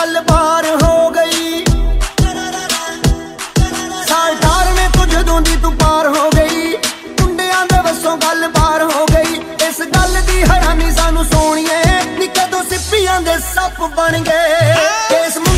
गल बार हो गई। साल टार ने तो जदों दी तू पार हो गई, मुंडियां दे वसों गल बार हो गई। इस गल दी हैरानी सानू सोनिए, नी कदों सिप्पियां दे सप बन गए।